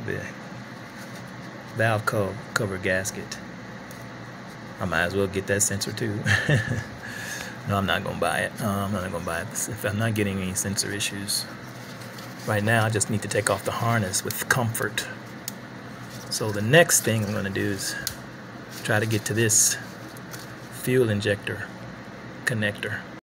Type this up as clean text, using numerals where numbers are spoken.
the valve cover gasket. I might as well get that sensor too. No, I'm not gonna buy it. I'm not gonna buy it if I'm not getting any sensor issues. Right now I just need to take off the harness with comfort. So the next thing I'm gonna do is try to get to this fuel injector connector.